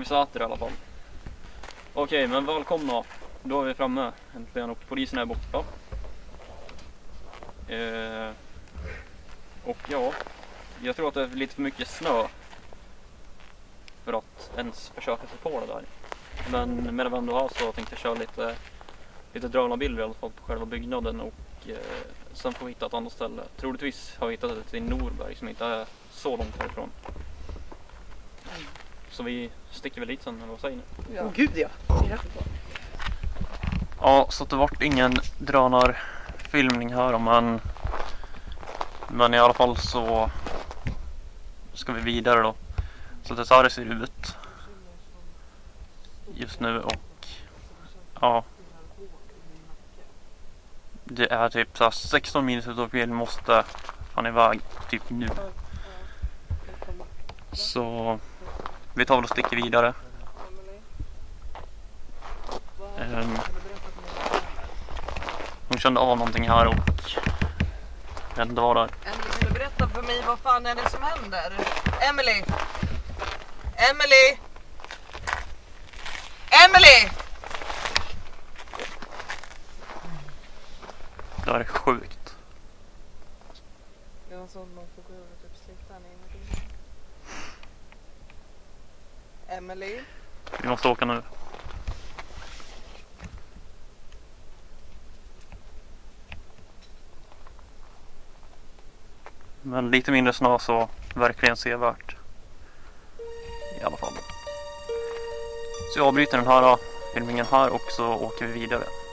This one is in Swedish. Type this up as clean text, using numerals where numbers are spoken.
Säter i alla fall. Okej, men välkomna. Då är vi framme äntligen och polisen är borta. Och ja, jag tror att det är lite för mycket snö för att ens försöka sig på det där. Men medan vi ändå har så tänkte jag köra lite drönarbilder i alla fall på själva byggnaden och sen får vi hitta ett annat ställe. Troligtvis har vi hittat det till Norberg som inte är så långt härifrån. Så vi sticker väl dit sen, eller vad säger ni? Ja. Oh, gud ja. Ja, så det vart ingen drönarfilmning här, men i alla fall så ska vi vidare då. Så det här ser ut just nu och ja, det är typ så 16 minus utav vi måste fan iväg typ nu. Så vi tar väl och sticker vidare. Hon kände av någonting här och jag vet inte vad det är. Emily, vill du berätta för mig vad fan är det som händer? Emily! Emily! Emily! Det här är sjukt. Det var så man får gå över typ släktan in. Emily? Vi måste åka nu. Men lite mindre snö så verkligen sevärt. I alla fall. Så jag avbryter den här filmningen här och så åker vi vidare.